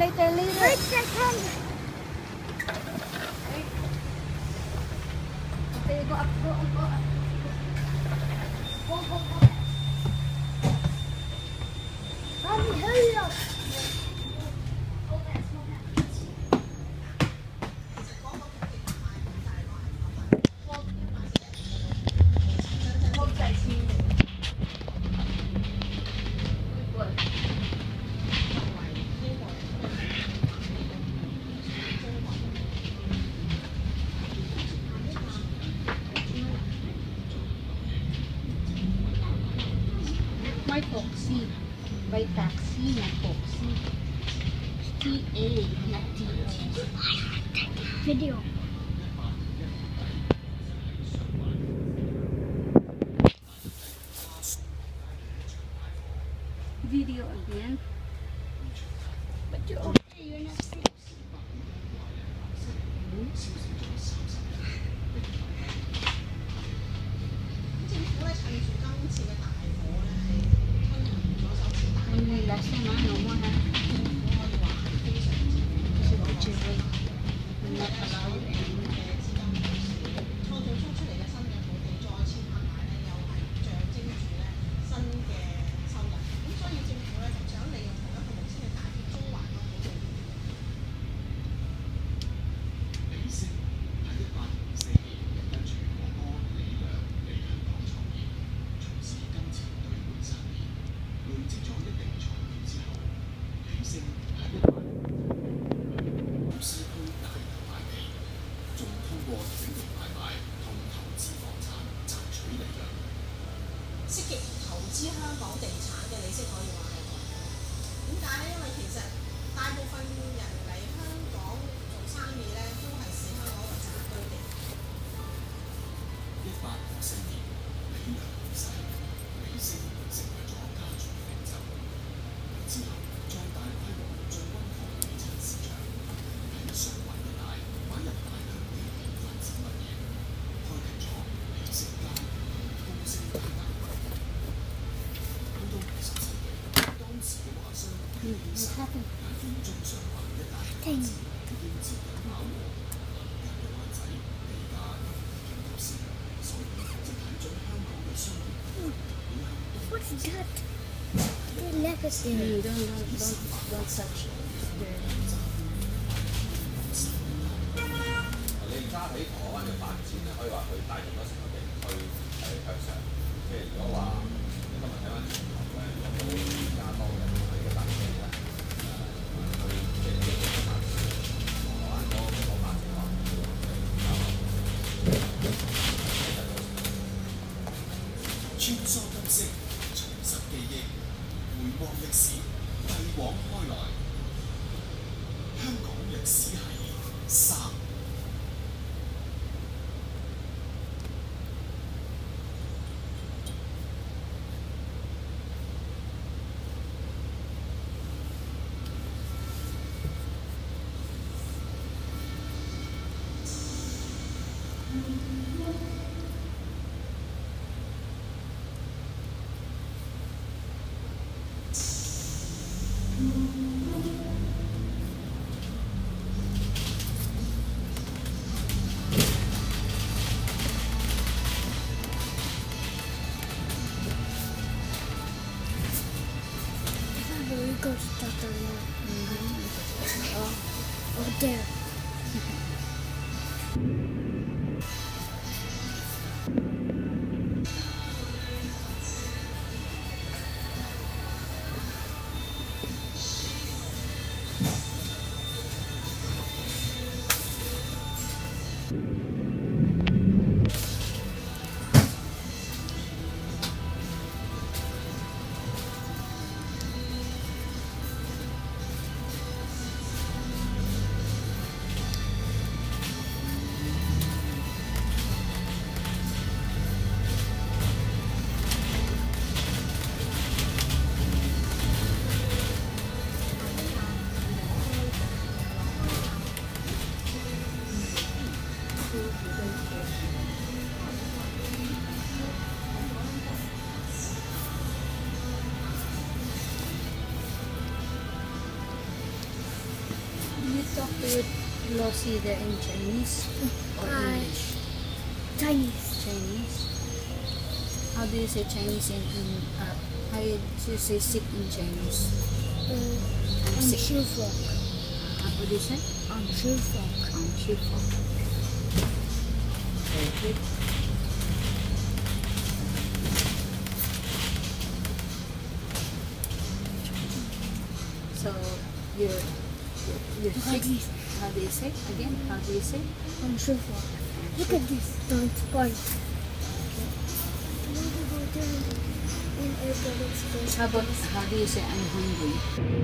later. Wait a second. Okay, go up. Go. Mommy, hurry up. My Foxy. By taxi, not Foxy. T-A, not T-A. Video. Video again. But you're okay, you're not sick. May last na ano mo ha. Kasi picture will not allow anymore. 積極投資香港地產嘅，你先可以話係外國。點解咧？因為其實大部分人嚟香港做生意咧，都係視香港為自己居地。 1864年，李良去世，李星成為咗家傳領袖。之後，再大規模進軍房地產市場，喺上環一帶買入大量地皮發展物業，開闢咗李姓街、高升街等。到20世紀，當時嘅華商李先生眼見中上環一帶發展已經接近飽和，近嘅灣仔地價已經急升，所以就睇準香港嘅商業會向 What's that? The legacy. Don't touch it. 你而家喺台灣嘅發展咧，可以話佢帶動咗成個地區向上。即係如果話你今日睇翻全球咧，有到更加多人喺嘅搭車咧，去即係呢個發展，台灣嗰個發展話穿梭金色，重拾記憶，回望歷史，繼往開來。香港歷史系3。 We go to Dr. Oh, there. you talk with Lossie there in Chinese or English? Chinese. Chinese. How do you say Chinese how do you say sick in Chinese? I'm sick. Shufok. What do you say? I'm Shufok. Very good. So you're sick. How do you say again? How do you say? I'm Shufok. Look at this. Don't point. How do you say I'm hungry?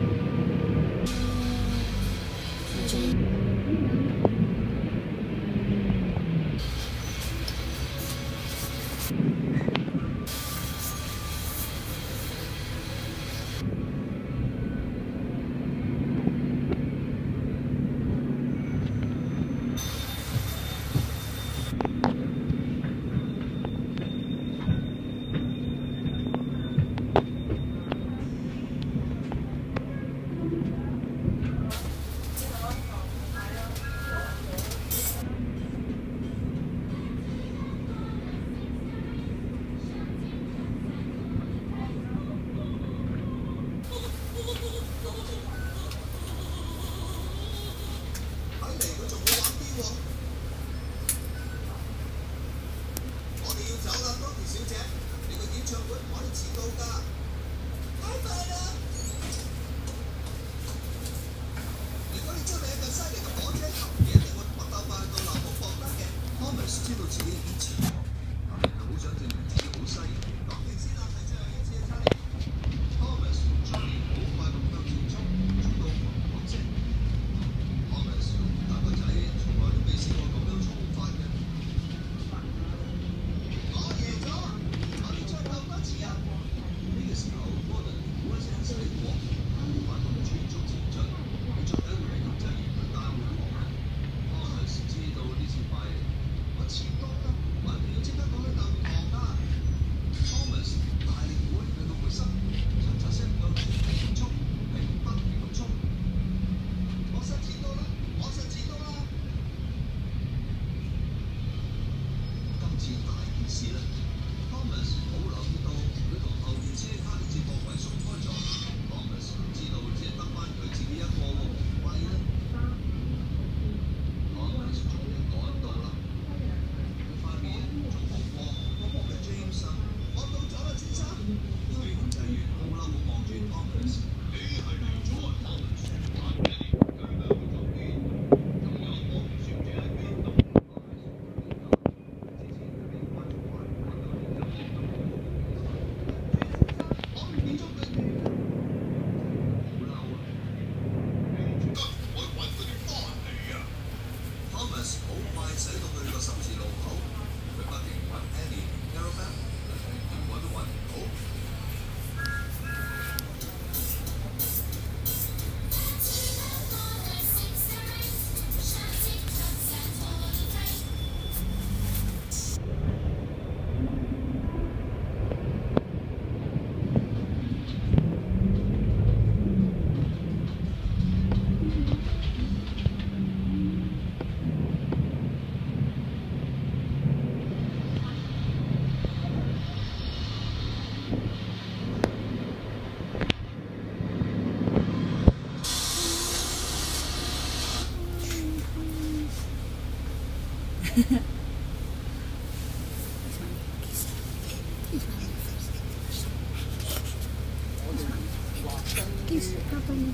Kiss Papa niya.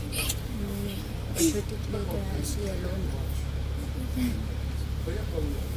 Shoot it later, see alone.